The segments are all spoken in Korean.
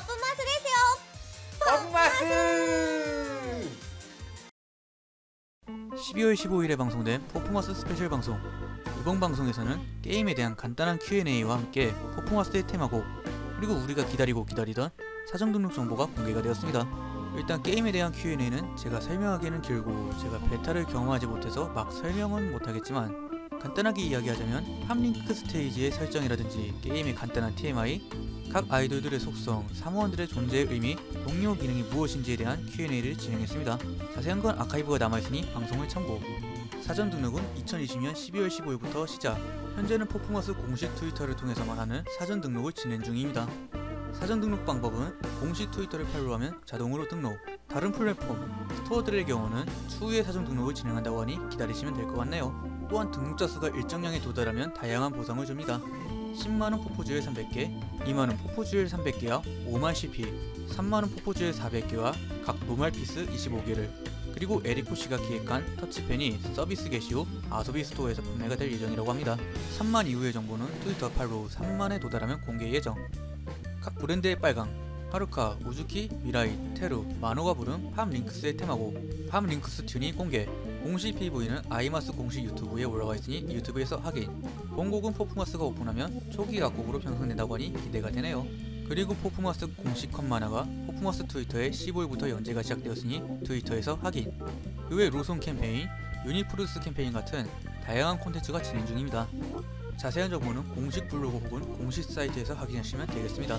퍼프마스 되세요. 퍼프마스! 12월 15일에 방송된 퍼프마스 스페셜 방송. 이번 방송에서는 게임에 대한 간단한 Q&A와 함께 퍼프마스의 테마곡, 그리고 우리가 기다리던 사전 등록 정보가 공개가 되었습니다. 일단 게임에 대한 Q&A는 제가 설명하기에는 길고 제가 베타를 경험하지 못해서 막 설명은 못하겠지만, 간단하게 이야기하자면 팜링크 스테이지의 설정이라든지 게임의 간단한 TMI, 각 아이돌들의 속성, 사무원들의 존재의 의미, 동료 기능이 무엇인지에 대한 Q&A를 진행했습니다. 자세한 건 아카이브가 남아있으니 방송을 참고. 사전 등록은 2020년 12월 15일부터 시작. 현재는 퍼프마스 공식 트위터를 통해서만 하는 사전 등록을 진행 중입니다. 사전 등록 방법은 공식 트위터를 팔로우하면 자동으로 등록, 다른 플랫폼, 스토어들의 경우는 추후에 사전 등록을 진행한다고 하니 기다리시면 될 것 같네요. 또한 등록자 수가 일정량에 도달하면 다양한 보상을 줍니다. 10만원 포포주엘 300개, 2만원 포포주엘 300개와 5만 CP, 3만원 포포주엘 400개와 각 노말 피스 25개를, 그리고 에리코씨가 기획한 터치펜이 서비스 개시 후 아소비 스토어에서 판매가 될 예정이라고 합니다. 3만 이후의 정보는 트위터 팔로우 3만에 도달하면 공개 예정. 각 브랜드의 빨강, 하루카, 우즈키, 미라이, 테루, 마노가 부른 팜링크스의 테마곡, 팜링크스 튠이 공개. 공식 PV는 아이마스 공식 유튜브에 올라와 있으니 유튜브에서 확인. 본곡은 퍼프마스가 오픈하면 초기 악곡으로 편성된다고 하니 기대가 되네요. 그리고 퍼프마스 공식 컷 만화가 퍼프마스 트위터에 15일부터 연재가 시작되었으니 트위터에서 확인. 그 외 로손 캠페인, 유니프루스 캠페인 같은 다양한 콘텐츠가 진행 중입니다. 자세한 정보는 공식 블로그 혹은 공식 사이트에서 확인하시면 되겠습니다.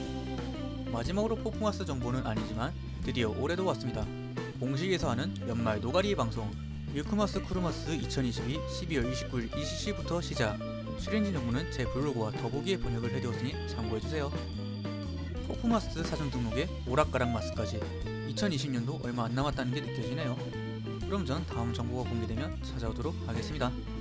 마지막으로 퍼프마스 정보는 아니지만 드디어 올해도 왔습니다. 공식에서 하는 연말 노가리 방송 유크마스 쿠르마스 2022 12월 29일 20시부터 시작. 출연진 정보는 제 블로그와 더보기에 번역을 해두었으니 참고해주세요. 퍼프마스 사전 등록에 오락가락마스까지 2020년도 얼마 안 남았다는 게 느껴지네요. 그럼 전 다음 정보가 공개되면 찾아오도록 하겠습니다.